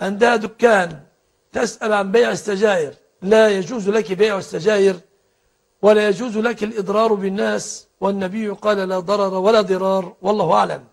عندها دكان تسأل عن بيع السجائر، لا يجوز لك بيع السجائر ولا يجوز لك الإضرار بالناس، والنبي قال لا ضرر ولا ضرار، والله أعلم.